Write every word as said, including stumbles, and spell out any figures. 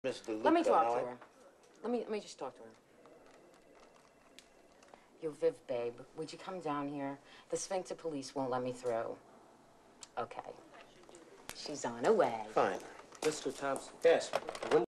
Mister Luke, Let me talk now to I... her. Let me, let me just talk to her. Yo, Viv, babe, would you come down here? The Sphinx of Police won't let me through. Okay. She's on her way. Fine. Mister Thompson. Yes.